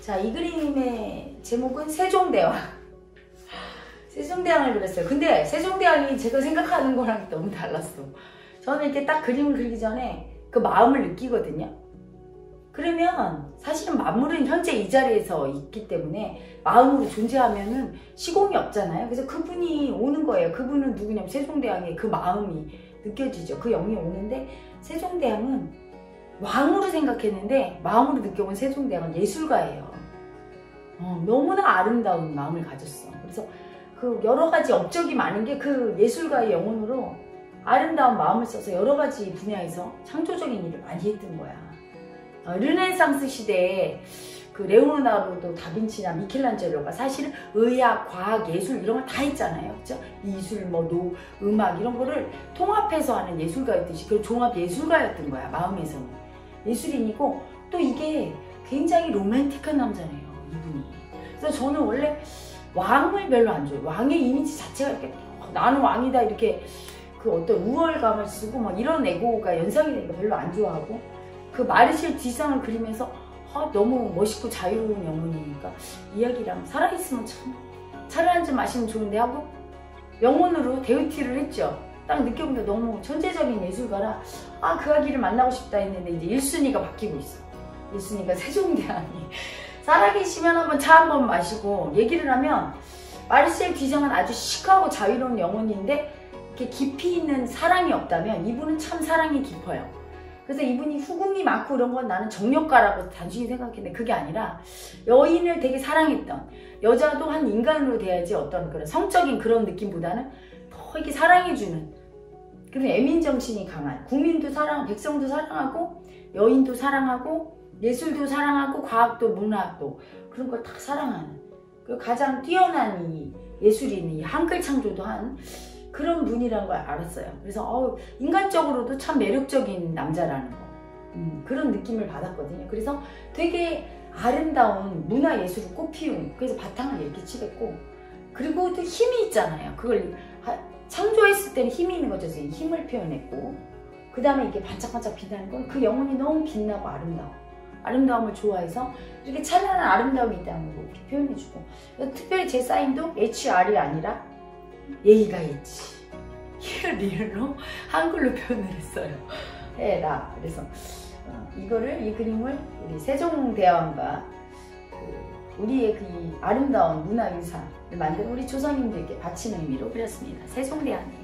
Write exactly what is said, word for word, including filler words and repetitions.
자, 이 그림의 제목은 세종대왕. 세종대왕을 그렸어요. 근데 세종대왕이 제가 생각하는 거랑 너무 달랐어. 저는 이렇게 딱 그림을 그리기 전에 그 마음을 느끼거든요. 그러면 사실은 만물은 현재 이 자리에서 있기 때문에 마음으로 존재하면은 시공이 없잖아요. 그래서 그분이 오는 거예요. 그분은 누구냐면 세종대왕의 그 마음이 느껴지죠. 그 영이 오는데, 세종대왕은 왕으로 생각했는데 마음으로 느껴본 세종대왕은 예술가예요. 어, 너무나 아름다운 마음을 가졌어. 그래서 그 여러 가지 업적이 많은 게 그 예술가의 영혼으로 아름다운 마음을 써서 여러 가지 분야에서 창조적인 일을 많이 했던 거야. 어, 르네상스 시대에 그 레오나르도 다빈치나 미켈란젤로가 사실은 의학, 과학, 예술 이런 걸 다 했잖아요. 그죠? 미술, 뭐 노, 음악 이런 거를 통합해서 하는 예술가였듯이 그 종합 예술가였던 거야. 마음에서는 예술인이고, 또 이게 굉장히 로맨틱한 남자네요, 이분이. 그래서 저는 원래 왕을 별로 안 좋아해요. 왕의 이미지 자체가 이렇게 나는 왕이다 이렇게 그 어떤 우월감을 쓰고 막 이런 에고가 연상이 되니까 별로 안 좋아하고, 그 마르실 디상을 그리면서 아, 너무 멋있고 자유로운 영혼이니까 이야기랑 살아있으면 참 차를 한 잔 마시면 좋은데 하고 영혼으로 데우티를 했죠. 딱 느껴보니까 너무 천재적인 예술가라 아, 그 아기를 만나고 싶다 했는데 이제 일 순위가 바뀌고 있어. 일 순위가 세종대왕이 살아계시면 한번 차 한번 마시고 얘기를 하면, 마르셀 디상은 아주 시크하고 자유로운 영혼인데 이렇게 깊이 있는 사랑이 없다면 이분은 참 사랑이 깊어요. 그래서 이분이 후궁이 많고 이런 건 나는 정력가라고 단순히 생각했는데 그게 아니라 여인을 되게 사랑했던, 여자도 한 인간으로 돼야지 어떤 그런 성적인 그런 느낌보다는 더 이렇게 사랑해주는 그런 애민정신이 강한, 국민도 사랑, 백성도 사랑하고 여인도 사랑하고 예술도 사랑하고 과학도 문학도 그런 걸 다 사랑하는, 그리고 가장 뛰어난 이 예술인이 한글 창조도 한 그런 분이라는 걸 알았어요. 그래서 어, 인간적으로도 참 매력적인 남자라는 거, 음, 그런 느낌을 받았거든요. 그래서 되게 아름다운 문화예술을 꽃피운, 그래서 바탕을 이렇게 칠했고, 그리고 또 힘이 있잖아요. 그걸 하, 창조했을 때는 힘이 있는 거죠. 힘을 표현했고, 그 다음에 이게 반짝반짝 빛나는 건 그 영혼이 너무 빛나고 아름다워. 아름다움을 좋아해서 이렇게 찬란한 아름다움이 있다는 걸 이렇게 표현해주고, 특별히 제 사인도 에이치 알이 아니라 예의가 있지. 리얼로 한글로 표현을 했어요. 해라. 그래서 어, 이거를, 이 그림을 우리 세종대왕과 그 우리의 그 아름다운 문화유산을 만든 우리 조상님들께 바치는 의미로 그렸습니다. 세종대왕.